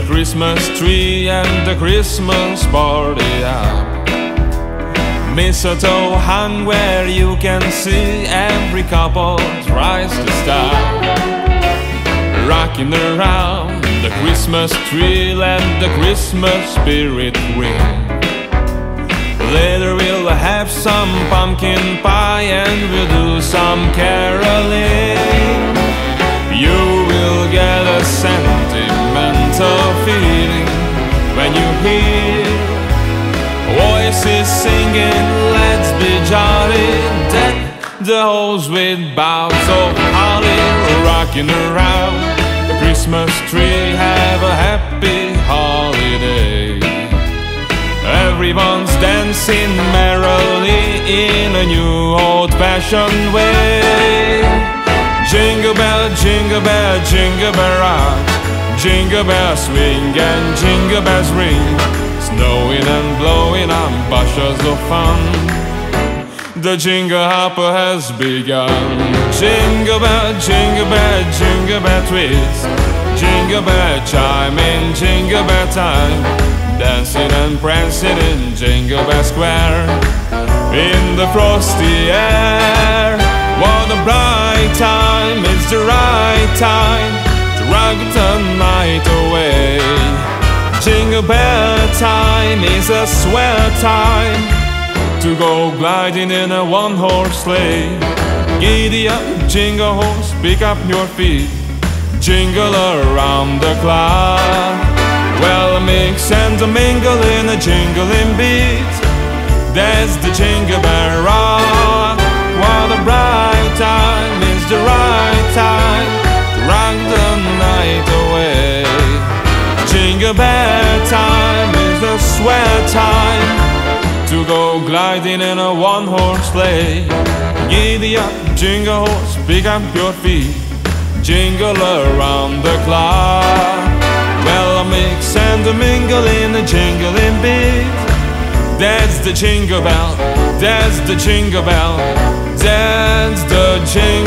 the Christmas tree and the Christmas party up. Mistletoe hung where you can see every couple tries to stop. Rocking around the Christmas tree, let the Christmas spirit ring. Later we'll have some pumpkin pie and we'll do some caroling. You will get a sentimental feeling when you hear voices singing, let's be jolly. Deck the halls with boughs of holly. Rocking around the Christmas tree, have a happy holiday. Everyone's dancing merrily in a new old-fashioned way. Jingle bell, jingle bell, jingle bell rock. Jingle bells swing and jingle bells ring. Snowing and blowing on bushels of fun. The jingle hopper has begun. Jingle bell, jingle bell, jingle bell twist. Jingle bell chime in jingle bell time. Dancing and prancing in Jingle Bell Square. In the frosty air, what a bright time. It's the right time to rock the night away. Jingle bell time is a swell time to go gliding in a one-horse sleigh. Giddy up, jingle horse, pick up your feet. Jingle around the clock. Well, mix and mingle in a jingling beat. That's the Jingle Bell Rock. What a bright time, it's the right time to rock the night away. Jingle bell time is the swell time to go gliding in a one-horse sleigh. Giddy up, jingle horse, pick up your feet. Jingle around the clock. Well, mix and mingle in a jingling beat. That's the jingle bell, that's the jingle bell, that's the jingle